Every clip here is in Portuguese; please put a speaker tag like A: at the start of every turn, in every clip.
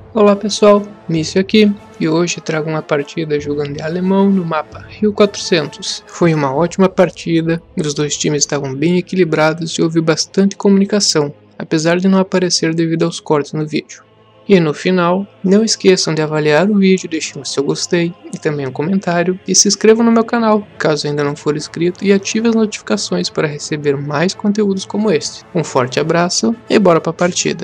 A: Olá pessoal, Mício aqui, e hoje trago uma partida jogando de alemão no mapa Rio 400. Foi uma ótima partida, os dois times estavam bem equilibrados e houve bastante comunicação, apesar de não aparecer devido aos cortes no vídeo. E no final, não esqueçam de avaliar o vídeo, deixem o seu gostei e também um comentário, e se inscrevam no meu canal, caso ainda não for inscrito, e ative as notificações para receber mais conteúdos como este. Um forte abraço e bora pra partida!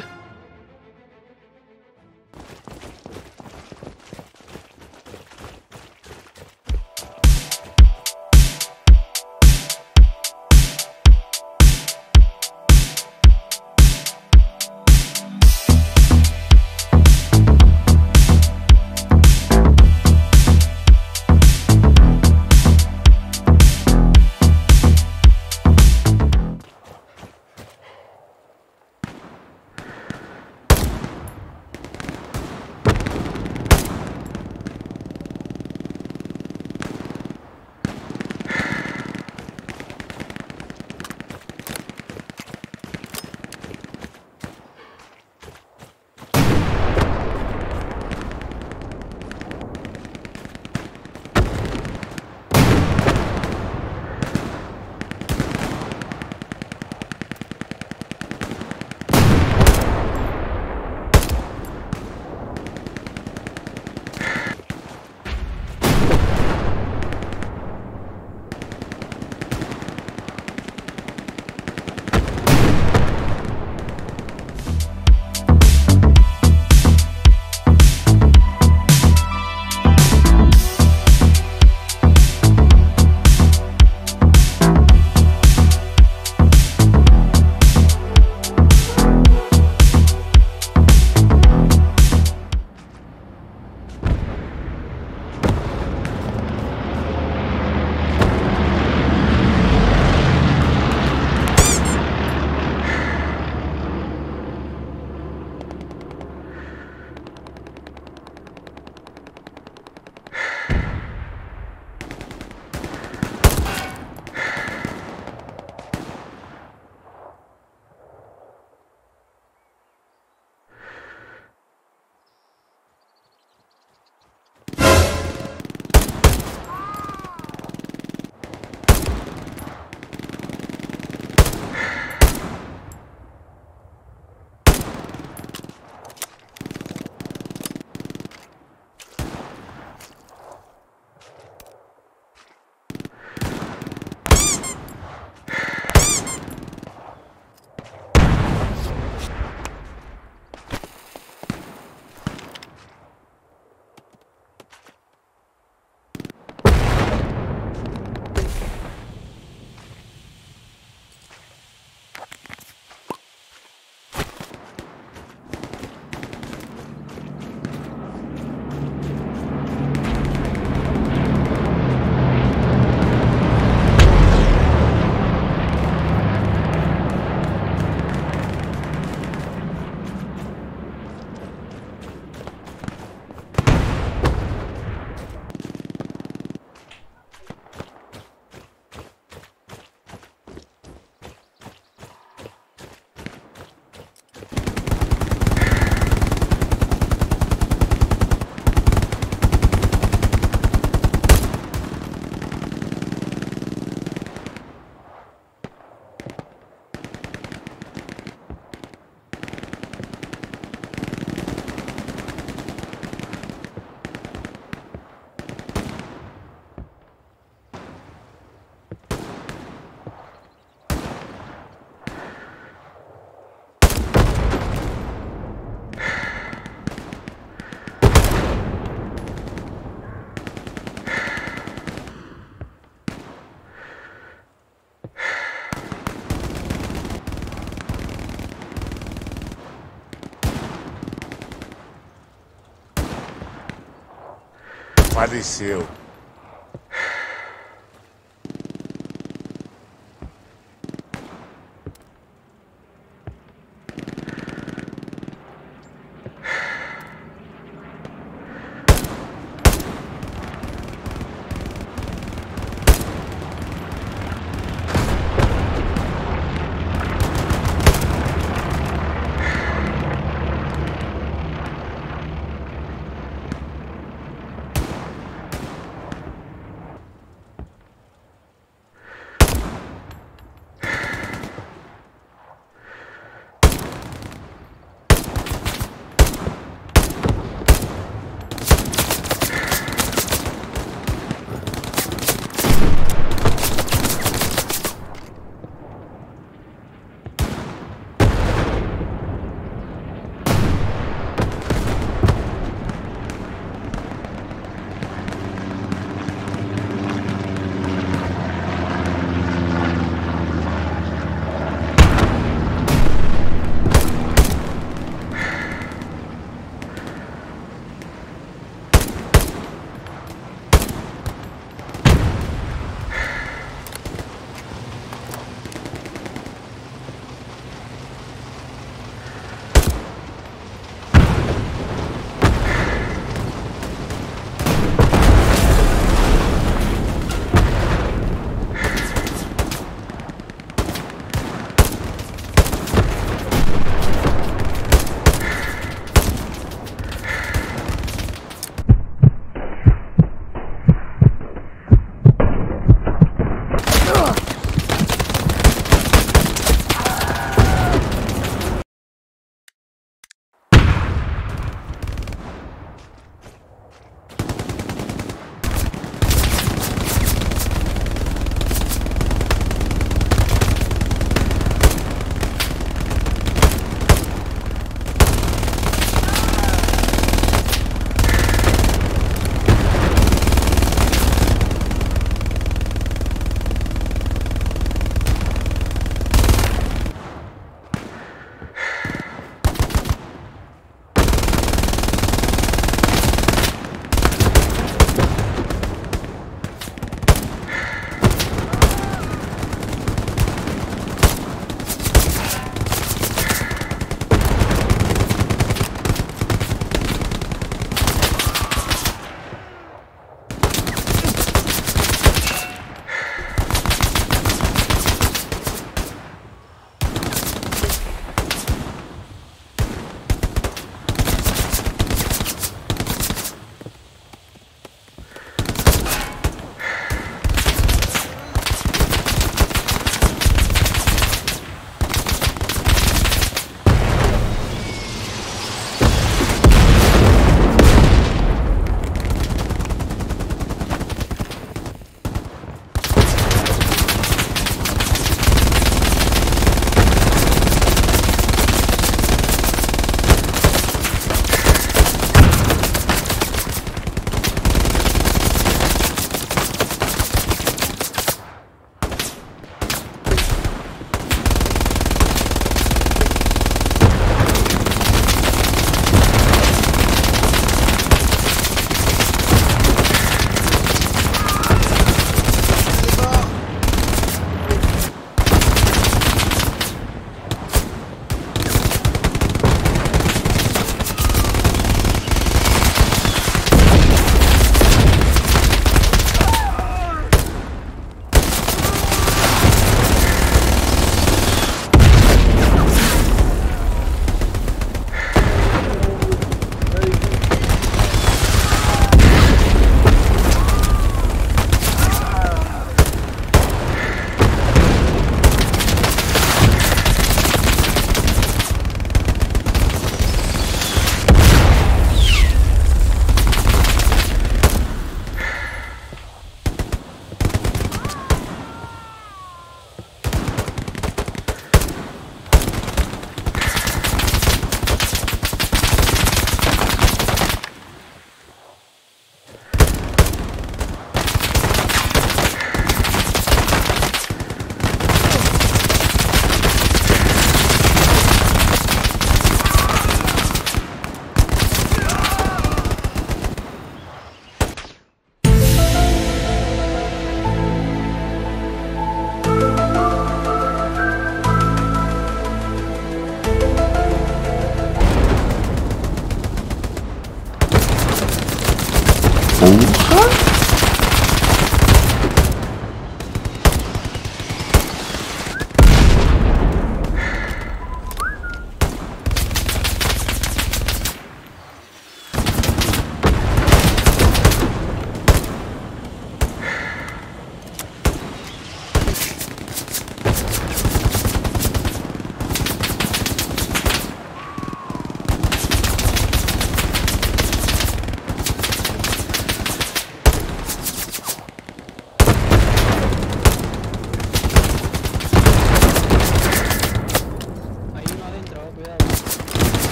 B: Faleceu.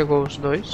A: Pegou os dois.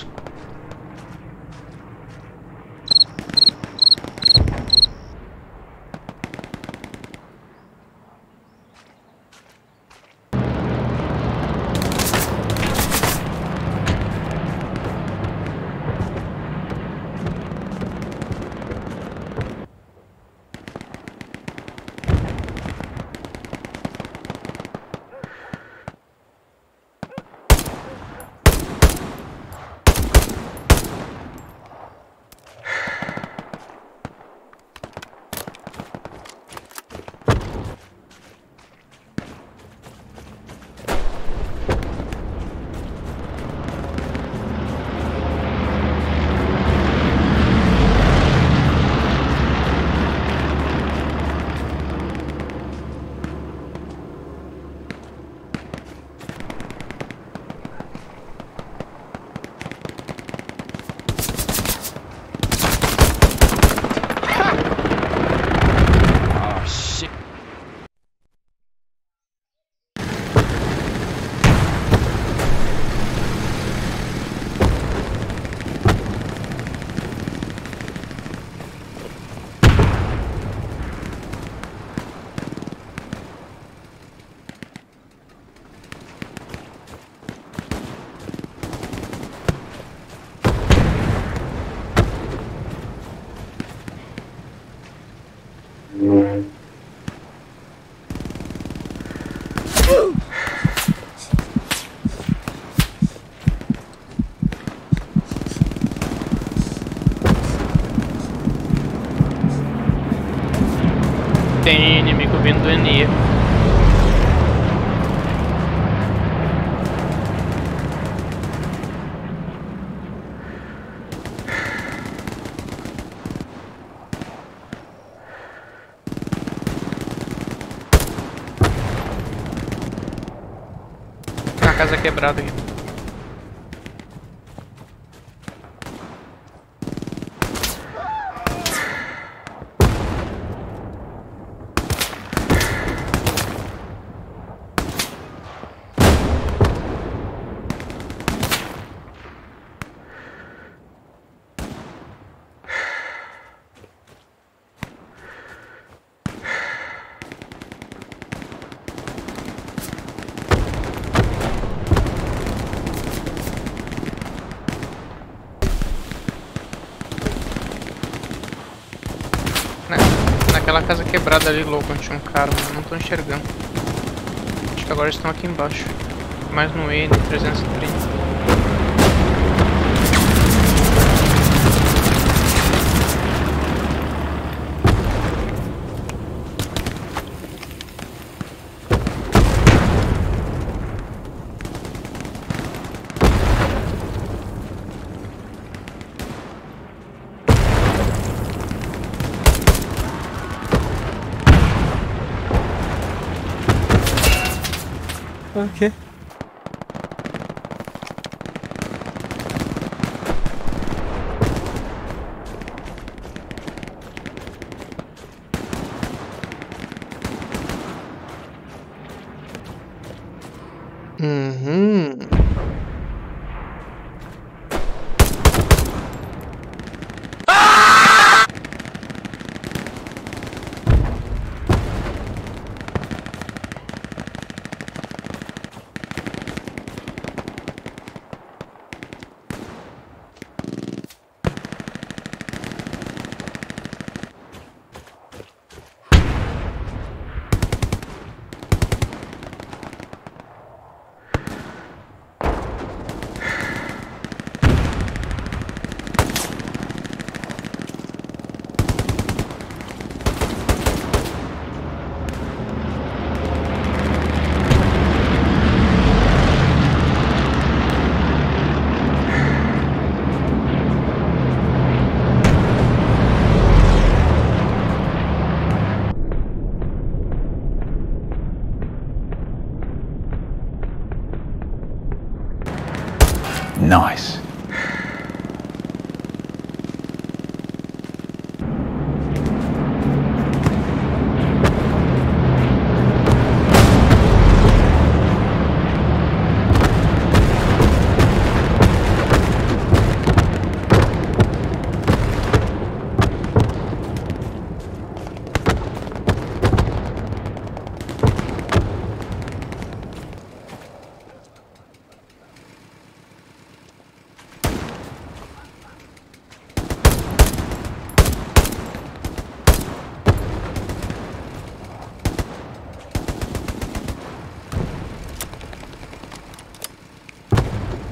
A: Tem inimigo vindo do Enia. A casa quebrada aqui. Naquela casa quebrada ali, louco, onde tinha um cara, mas não tô enxergando. Acho que agora estão aqui embaixo. Mais no N330.
C: Ok.
D: Nice.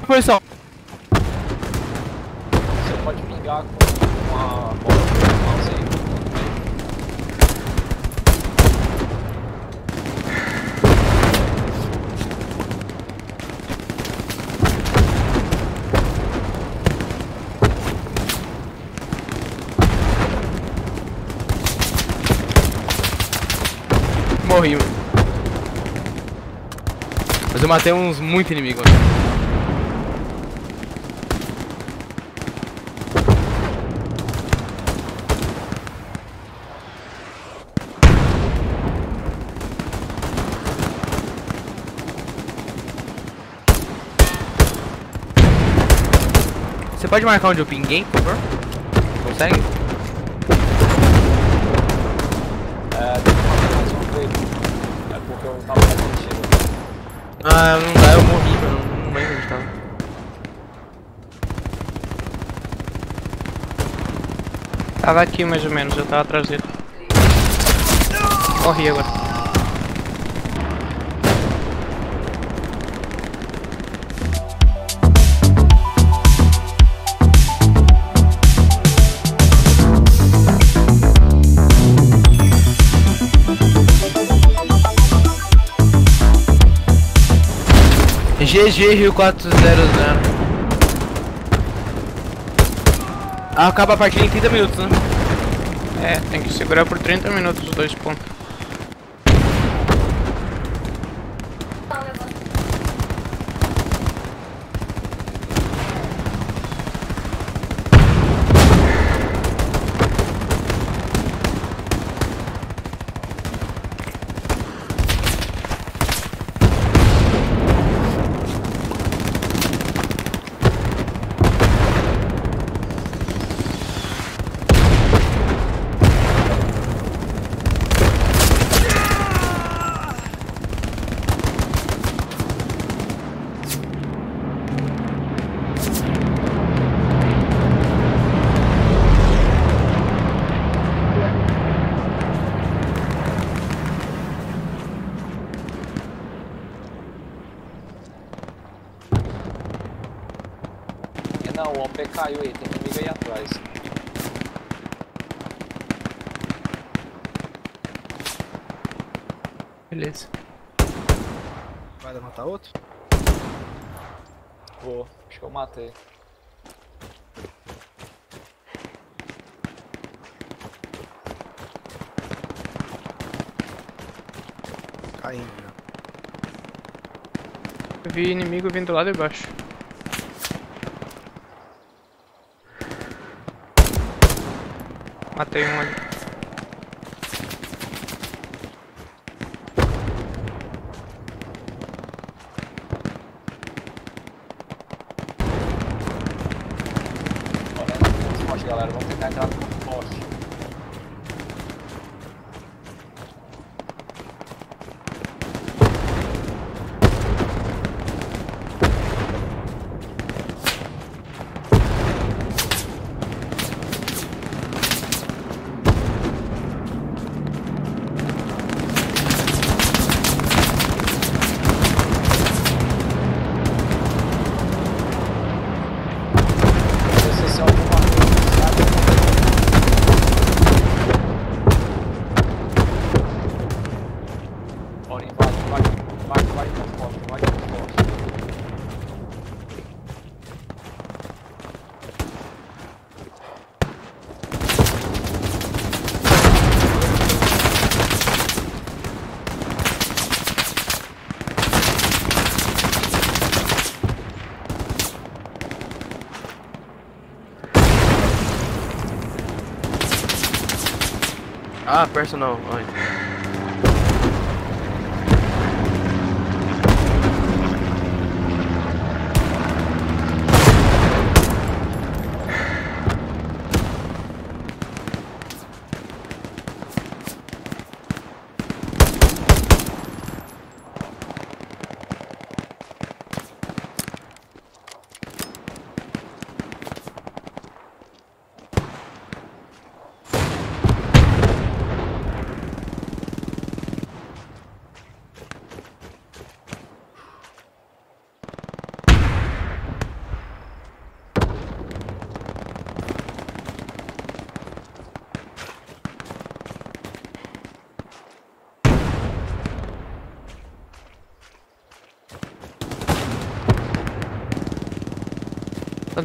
C: posição.
D: Você pode pingar com uma bola de mouse aí.
C: Morri, mano. Mas eu matei uns muito inimigos, mano. Você pode marcar onde eu pinguei, por favor? Consegue?
D: Tem que fazer mais um play. É porque eu tava fazendo tiro.
C: Ah, não dá, eu morri, mano. Não lembro onde tava.
A: Tava aqui mais ou menos, eu tava atrás dele. Morri agora.
C: GG Rio 400. Acaba a partida em 30 minutos, né?
A: É, tem que segurar por 30 minutos os 2 pontos.
D: Não, o OP caiu aí, tem inimigo aí atrás.
A: Beleza.
C: Vai matar outro?
D: Vou, acho que eu matei.
C: Caindo.
A: Eu vi inimigo vindo lá de baixo. Matei um ali.
D: Olha, forte, galera, vamos tentar entrar no poste.
C: Ah, personal. Ai.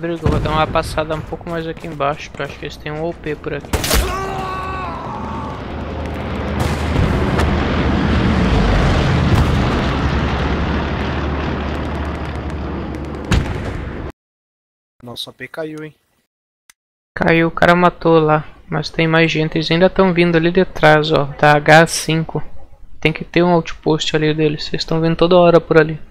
A: abrigo, eu vou dar uma passada um pouco mais aqui embaixo, que eu acho que eles têm um OP por aqui.
C: Nossa, AP caiu, hein?
A: Caiu, o cara matou lá, mas tem mais gente, eles ainda estão vindo ali de trás, ó, da H5. Tem que ter um outpost ali deles, vocês estão vindo toda hora por ali.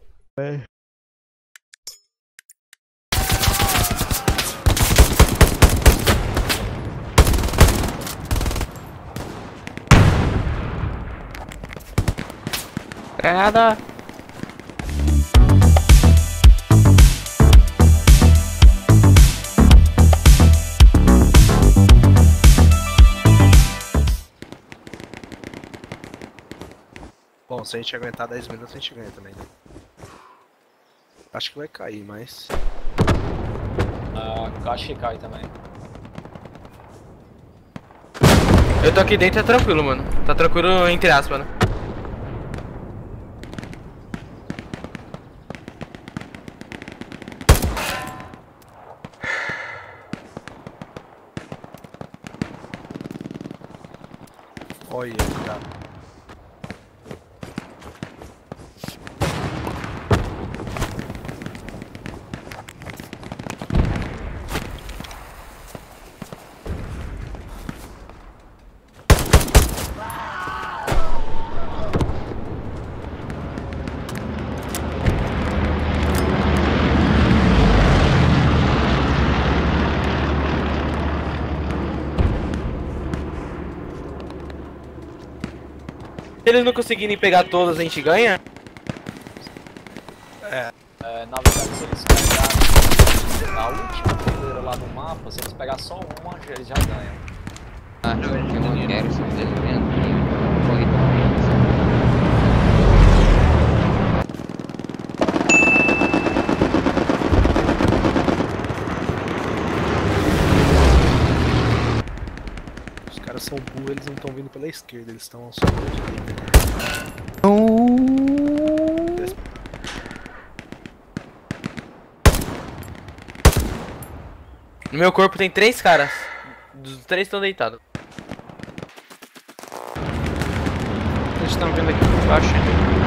A: Granada!
C: Bom, se a gente aguentar 10 minutos, a gente ganha também, né? Acho que vai cair, mas...
D: Acho que cai também.
C: Eu tô aqui dentro, é tranquilo, mano. Tá tranquilo entre aspas, né? Olha, cara. Se eles não conseguirem pegar todas, a gente ganha?
D: Na verdade, se eles pegarem a última fileira lá no mapa, se eles pegar só uma, eles já ganham.
E: Ah, eu não quero esse desenvolvimento. Foi.
C: Os caras são burros, eles não estão vindo pela esquerda, eles estão só pela direita. No meu corpo tem 3 caras. Os 3 estão deitados.
A: Eles estão vindo aqui por baixo ainda.